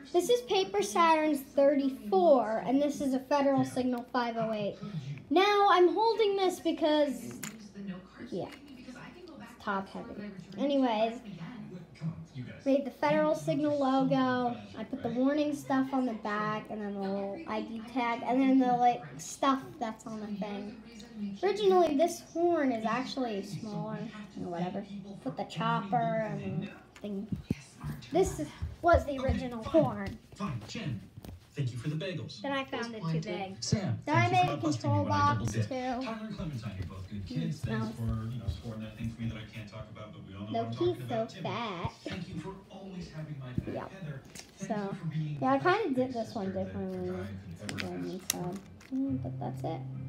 This is paper Sirens 34, and this is a Federal Signal 508. Now, I'm holding this because, yeah, it's top heavy. Anyways, made the Federal Signal logo. I put the warning stuff on the back, and then the little ID tag, and then the stuff that's on the thing. Originally, this horn is actually smaller, or whatever. Put the chopper and the thing. This was the original horn. Fine, Jen. Thank you for the bagels. Then I found it too big. Sam. Then I made a control box too. Tyler and Clementine, you're both good kids. Thanks for, scoring that thing for me that I can't talk about, but we all know what I'm talking about. So fat. Thank you for always having my back, Yep. Heather. So, yeah, I kind of did this one differently. So, but that's it.